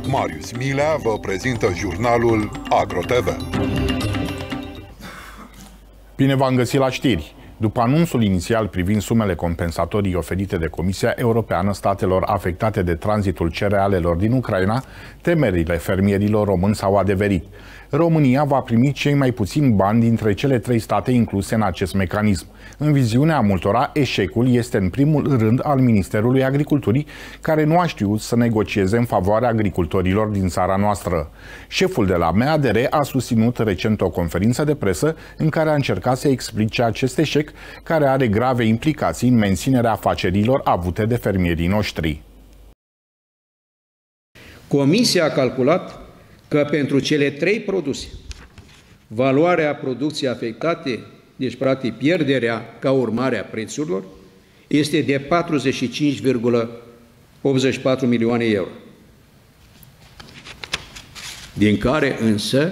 Marius Milea vă prezintă jurnalul AgroTV. Bine v-am găsit la știri! După anunțul inițial privind sumele compensatorii oferite de Comisia Europeană statelor afectate de tranzitul cerealelor din Ucraina, temerile fermierilor români s-au adeverit. România va primi cei mai puțini bani dintre cele 3 state incluse în acest mecanism. În viziunea multora, eșecul este în primul rând al Ministerului Agriculturii, care nu a știut să negocieze în favoarea agricultorilor din țara noastră. Șeful de la MADR a susținut recent o conferință de presă în care a încercat să explice acest eșec, care are grave implicații în menținerea afacerilor avute de fermierii noștri. Comisia a calculat că pentru cele 3 produse, valoarea producției afectate, deci practic pierderea ca urmare a prețurilor, este de 45,84 milioane euro. Din care însă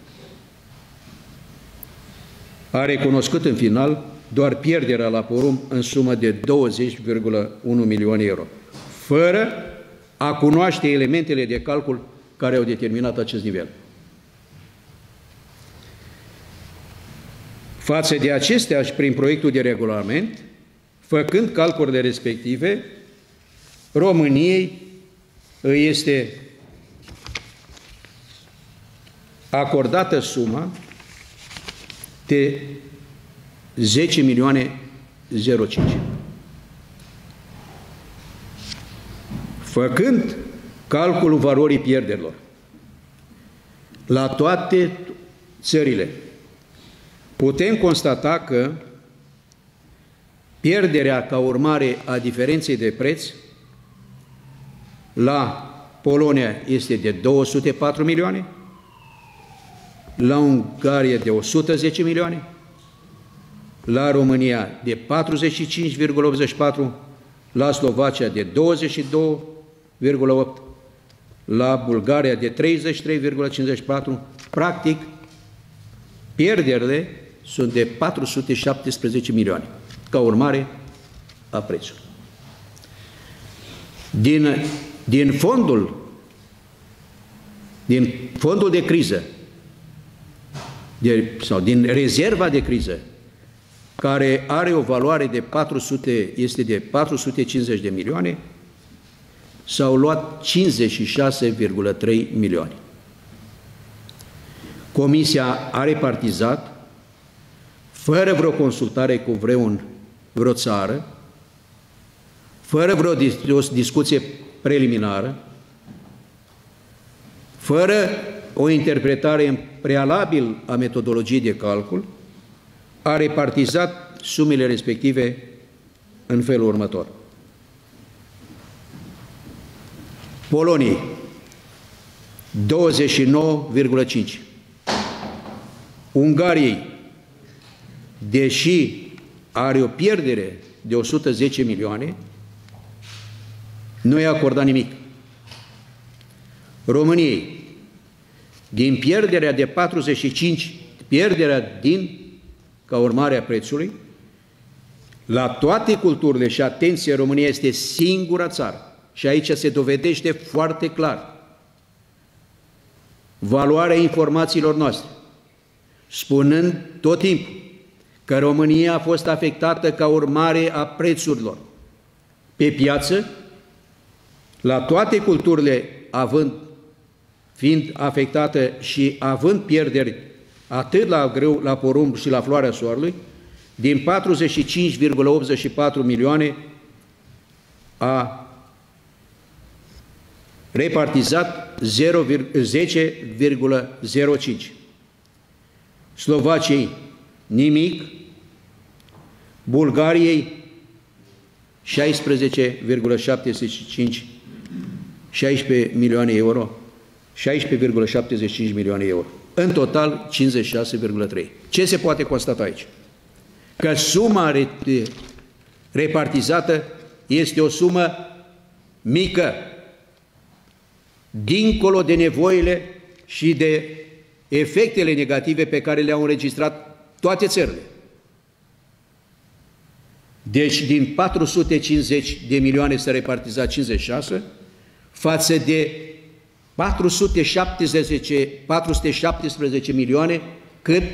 a recunoscut în final doar pierderea la porumb în sumă de 20,1 milioane euro, fără a cunoaște elementele de calcul care au determinat acest nivel. Față de acestea și prin proiectul de regulament, făcând calculele respective, României îi este acordată suma de 10 milioane 05. Făcând calculul valorii pierderilor la toate țările, putem constata că pierderea ca urmare a diferenței de preț la Polonia este de 204 milioane, la Ungaria de 110 milioane, la România de 45,84, la Slovacia de 22,8, la Bulgaria de 33,54, practic pierderile sunt de 417 milioane, ca urmare a prețului. Din fondul de criză, sau din rezerva de criză, care are o valoare de 450 de milioane, s-au luat 56,3 milioane. Comisia a repartizat, fără vreo consultare cu vreo țară, fără vreo discuție preliminară, fără o interpretare în prealabil a metodologiei de calcul, a repartizat sumele respective în felul următor. Poloniei 29,5. Ungariei, deși are o pierdere de 110 milioane, nu i-a acordat nimic. României, din pierderea de 45, pierderea ca urmare a prețului, la toate culturile, și atenție, România este singura țară, și aici se dovedește foarte clar valoarea informațiilor noastre, spunând tot timpul că România a fost afectată ca urmare a prețurilor pe piață, la toate culturile fiind afectată și având pierderi atât la grâu, la porumb și la floarea soarelui, din 45,84 milioane a repartizat 10,05. Slovaciei nimic, Bulgariei 16,75, 16 milioane euro, 16,75 milioane euro. În total 56,3. Ce se poate constata aici? Că suma repartizată este o sumă mică, dincolo de nevoile și de efectele negative pe care le-au înregistrat toate țările. Deci din 450 de milioane s-a repartizat 56, față de 417 milioane cât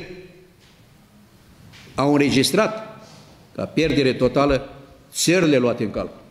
au înregistrat ca pierdere totală țările luate în calcul.